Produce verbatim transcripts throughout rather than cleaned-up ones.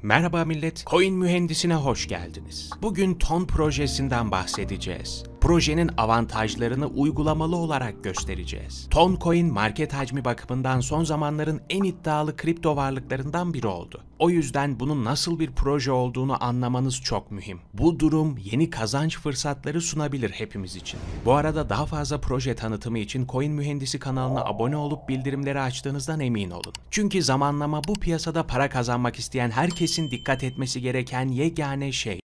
Merhaba millet, Coin Mühendisine hoş geldiniz. Bugün Ton projesinden bahsedeceğiz. Projenin avantajlarını uygulamalı olarak göstereceğiz. Ton Coin market hacmi bakımından son zamanların en iddialı kripto varlıklarından biri oldu. O yüzden bunun nasıl bir proje olduğunu anlamanız çok mühim. Bu durum yeni kazanç fırsatları sunabilir hepimiz için. Bu arada daha fazla proje tanıtımı için Coin Mühendisi kanalına abone olup bildirimleri açtığınızdan emin olun. Çünkü zamanlama bu piyasada para kazanmak isteyen herkesin dikkat etmesi gereken yegane şey.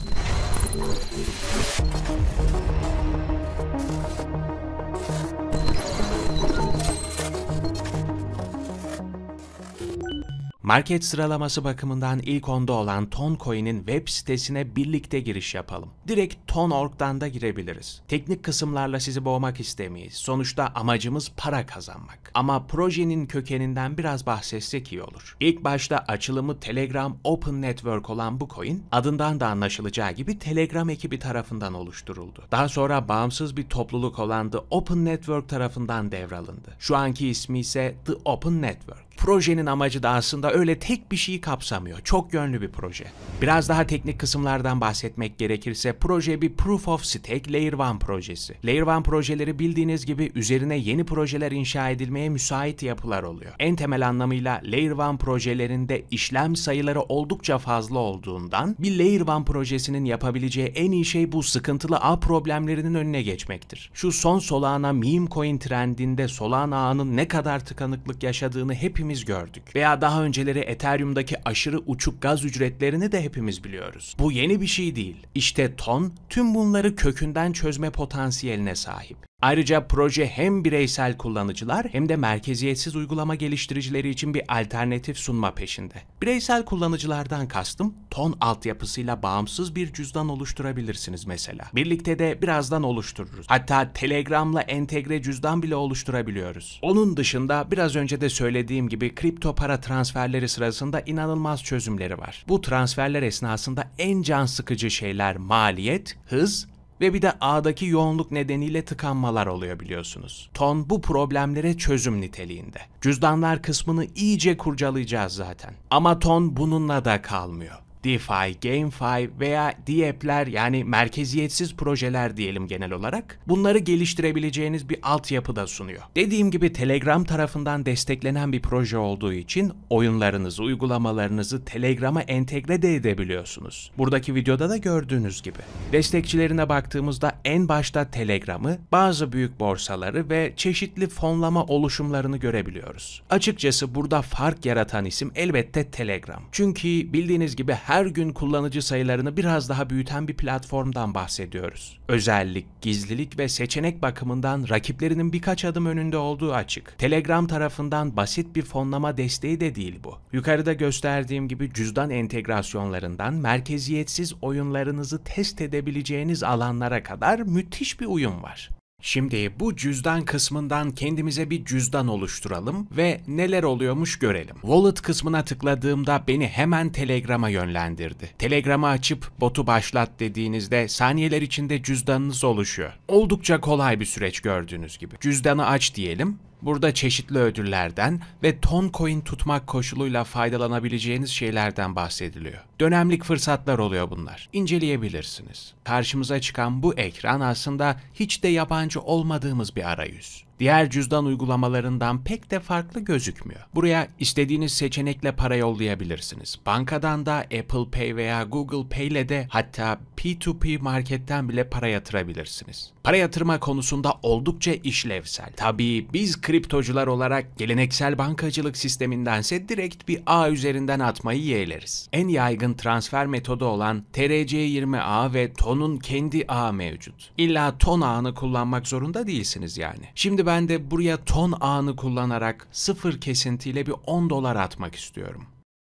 Market sıralaması bakımından ilk onda olan Toncoin'in web sitesine birlikte giriş yapalım. Direkt ton nokta org'dan da girebiliriz. Teknik kısımlarla sizi boğmak istemeyiz. Sonuçta amacımız para kazanmak. Ama projenin kökeninden biraz bahsetsek iyi olur. İlk başta açılımı Telegram Open Network olan bu coin, adından da anlaşılacağı gibi Telegram ekibi tarafından oluşturuldu. Daha sonra bağımsız bir topluluk olan The Open Network tarafından devralındı. Şu anki ismi ise The Open Network. Projenin amacı da aslında öyle tek bir şeyi kapsamıyor. Çok yönlü bir proje. Biraz daha teknik kısımlardan bahsetmek gerekirse proje bir Proof of Stake Layer bir projesi. Layer bir projeleri bildiğiniz gibi üzerine yeni projeler inşa edilmeye müsait yapılar oluyor. En temel anlamıyla Layer bir projelerinde işlem sayıları oldukça fazla olduğundan bir Layer bir projesinin yapabileceği en iyi şey bu sıkıntılı ağ problemlerinin önüne geçmektir. Şu son Solana meme coin trendinde Solana ağının ne kadar tıkanıklık yaşadığını hepimiz gördük. Veya daha önceleri Ethereum'daki aşırı uçuk gaz ücretlerini de hepimiz biliyoruz. Bu yeni bir şey değil. İşte Ton tüm bunları kökünden çözme potansiyeline sahip. Ayrıca proje hem bireysel kullanıcılar hem de merkeziyetsiz uygulama geliştiricileri için bir alternatif sunma peşinde. Bireysel kullanıcılardan kastım, Ton altyapısıyla bağımsız bir cüzdan oluşturabilirsiniz mesela. Birlikte de birazdan oluştururuz. Hatta Telegram'la entegre cüzdan bile oluşturabiliyoruz. Onun dışında biraz önce de söylediğim gibi kripto para transferleri sırasında inanılmaz çözümleri var. Bu transferler esnasında en can sıkıcı şeyler maliyet, hız ve bir de ağdaki yoğunluk nedeniyle tıkanmalar oluyor biliyorsunuz. Ton bu problemlere çözüm niteliğinde. Cüzdanlar kısmını iyice kurcalayacağız zaten. Ama Ton bununla da kalmıyor. DeFi, GameFi veya dApp'ler yani merkeziyetsiz projeler diyelim genel olarak bunları geliştirebileceğiniz bir altyapı da sunuyor. Dediğim gibi Telegram tarafından desteklenen bir proje olduğu için oyunlarınızı, uygulamalarınızı Telegram'a entegre de edebiliyorsunuz. Buradaki videoda da gördüğünüz gibi. Destekçilerine baktığımızda en başta Telegram'ı, bazı büyük borsaları ve çeşitli fonlama oluşumlarını görebiliyoruz. Açıkçası burada fark yaratan isim elbette Telegram. Çünkü bildiğiniz gibi her gün kullanıcı sayılarını biraz daha büyüten bir platformdan bahsediyoruz. Özellik, gizlilik ve seçenek bakımından rakiplerinin birkaç adım önünde olduğu açık. Telegram tarafından basit bir fonlama desteği de değil bu. Yukarıda gösterdiğim gibi cüzdan entegrasyonlarından merkeziyetsiz oyunlarınızı test edebileceğiniz alanlara kadar müthiş bir uyum var. Şimdi bu cüzdan kısmından kendimize bir cüzdan oluşturalım ve neler oluyormuş görelim. Wallet kısmına tıkladığımda beni hemen Telegram'a yönlendirdi. Telegram'ı açıp botu başlat dediğinizde saniyeler içinde cüzdanınız oluşuyor. Oldukça kolay bir süreç gördüğünüz gibi. Cüzdanı aç diyelim. Burada çeşitli ödüllerden ve Toncoin tutmak koşuluyla faydalanabileceğiniz şeylerden bahsediliyor. Dönemlik fırsatlar oluyor bunlar. İnceleyebilirsiniz. Karşımıza çıkan bu ekran aslında hiç de yabancı olmadığımız bir arayüz. Diğer cüzdan uygulamalarından pek de farklı gözükmüyor. Buraya istediğiniz seçenekle para yollayabilirsiniz. Bankadan da Apple Pay veya Google Pay ile de hatta P iki P marketten bile para yatırabilirsiniz. Para yatırma konusunda oldukça işlevsel. Tabii biz kriptocular olarak geleneksel bankacılık sistemindense direkt bir ağ üzerinden atmayı yeğleriz. En yaygın transfer metodu olan T R C yirmi ağ ve Ton'un kendi ağı mevcut. İlla Ton ağını kullanmak zorunda değilsiniz yani. Şimdi ben de buraya Ton ağını kullanarak sıfır kesintiyle bir on dolar atmak istiyorum.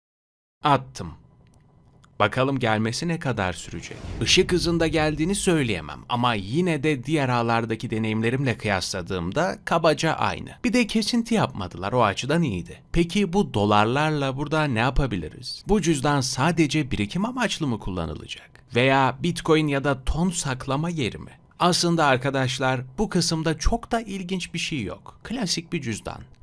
Attım. Bakalım gelmesi ne kadar sürecek? Işık hızında geldiğini söyleyemem ama yine de diğer ağlardaki deneyimlerimle kıyasladığımda kabaca aynı. Bir de kesinti yapmadılar, o açıdan iyiydi. Peki bu dolarlarla burada ne yapabiliriz? Bu cüzdan sadece birikim amaçlı mı kullanılacak? Veya Bitcoin ya da Ton saklama yeri mi? Aslında arkadaşlar bu kısımda çok da ilginç bir şey yok. Klasik bir cüzdan.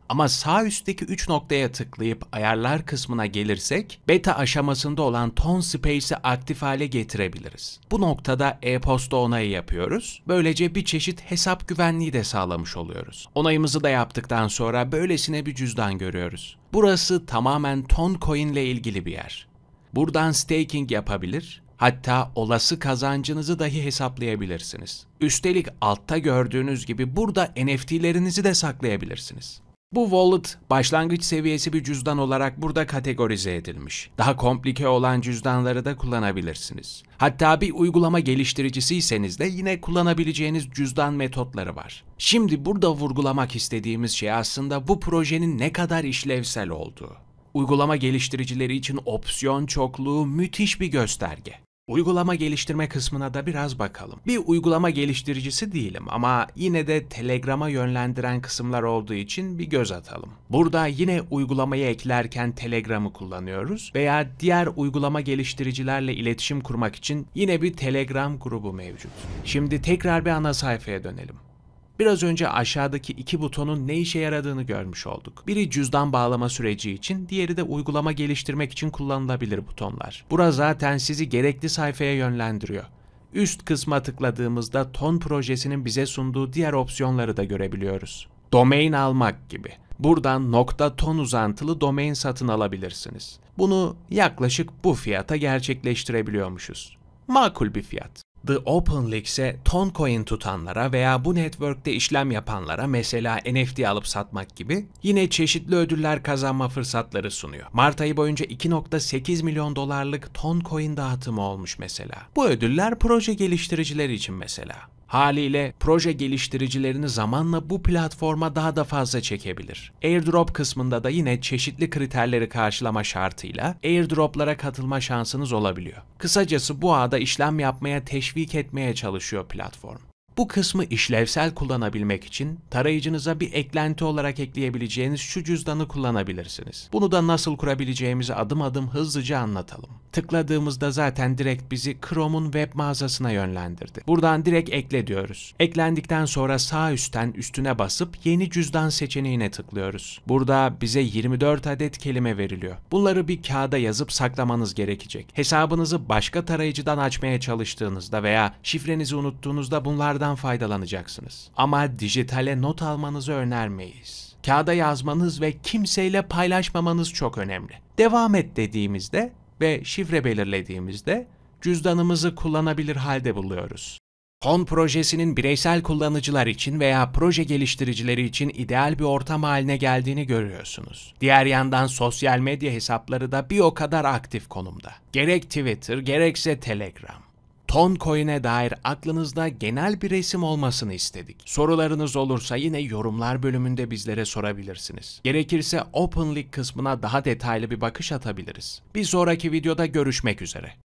Ama sağ üstteki üç noktaya tıklayıp ayarlar kısmına gelirsek, beta aşamasında olan Ton Space'i aktif hale getirebiliriz. Bu noktada e-posta onayı yapıyoruz. Böylece bir çeşit hesap güvenliği de sağlamış oluyoruz. Onayımızı da yaptıktan sonra böylesine bir cüzdan görüyoruz. Burası tamamen Toncoin ile ilgili bir yer. Buradan staking yapabilir, hatta olası kazancınızı dahi hesaplayabilirsiniz. Üstelik altta gördüğünüz gibi burada N F T'lerinizi de saklayabilirsiniz. Bu wallet başlangıç seviyesi bir cüzdan olarak burada kategorize edilmiş. Daha komplike olan cüzdanları da kullanabilirsiniz. Hatta bir uygulama geliştiricisiyseniz de yine kullanabileceğiniz cüzdan metotları var. Şimdi burada vurgulamak istediğimiz şey aslında bu projenin ne kadar işlevsel olduğu. Uygulama geliştiricileri için opsiyon çokluğu müthiş bir gösterge. Uygulama geliştirme kısmına da biraz bakalım. Bir uygulama geliştiricisi değilim ama yine de Telegram'a yönlendiren kısımlar olduğu için bir göz atalım. Burada yine uygulamayı eklerken Telegram'ı kullanıyoruz veya diğer uygulama geliştiricilerle iletişim kurmak için yine bir Telegram grubu mevcut. Şimdi tekrar bir ana sayfaya dönelim. Biraz önce aşağıdaki iki butonun ne işe yaradığını görmüş olduk. Biri cüzdan bağlama süreci için, diğeri de uygulama geliştirmek için kullanılabilir butonlar. Bura zaten sizi gerekli sayfaya yönlendiriyor. Üst kısma tıkladığımızda Ton projesinin bize sunduğu diğer opsiyonları da görebiliyoruz. Domain almak gibi. Buradan .ton uzantılı domain satın alabilirsiniz. Bunu yaklaşık bu fiyata gerçekleştirebiliyormuşuz. Makul bir fiyat. The OpenLeak ise Toncoin tutanlara veya bu network'te işlem yapanlara mesela N F T alıp satmak gibi yine çeşitli ödüller kazanma fırsatları sunuyor. Mart ayı boyunca iki nokta sekiz milyon dolarlık Toncoin dağıtımı olmuş mesela. Bu ödüller proje geliştiricileri için mesela. Haliyle proje geliştiricilerini zamanla bu platforma daha da fazla çekebilir. Airdrop kısmında da yine çeşitli kriterleri karşılama şartıyla airdroplara katılma şansınız olabiliyor. Kısacası bu ağda işlem yapmaya teşvik etmeye çalışıyor platform. Bu kısmı işlevsel kullanabilmek için tarayıcınıza bir eklenti olarak ekleyebileceğiniz şu cüzdanı kullanabilirsiniz. Bunu da nasıl kurabileceğimizi adım adım hızlıca anlatalım. Tıkladığımızda zaten direkt bizi Chrome'un web mağazasına yönlendirdi. Buradan direkt ekle diyoruz. Eklendikten sonra sağ üstten üstüne basıp yeni cüzdan seçeneğine tıklıyoruz. Burada bize yirmi dört adet kelime veriliyor. Bunları bir kağıda yazıp saklamanız gerekecek. Hesabınızı başka tarayıcıdan açmaya çalıştığınızda veya şifrenizi unuttuğunuzda bunlardan faydalanacaksınız. Ama dijitale not almanızı önermeyiz. Kağıda yazmanız ve kimseyle paylaşmamanız çok önemli. Devam et dediğimizde ve şifre belirlediğimizde cüzdanımızı kullanabilir halde buluyoruz. Ton projesinin bireysel kullanıcılar için veya proje geliştiricileri için ideal bir ortam haline geldiğini görüyorsunuz. Diğer yandan sosyal medya hesapları da bir o kadar aktif konumda. Gerek Twitter gerekse Telegram. Toncoin'e dair aklınızda genel bir resim olmasını istedik. Sorularınız olursa yine yorumlar bölümünde bizlere sorabilirsiniz. Gerekirse OpenLeak kısmına daha detaylı bir bakış atabiliriz. Bir sonraki videoda görüşmek üzere.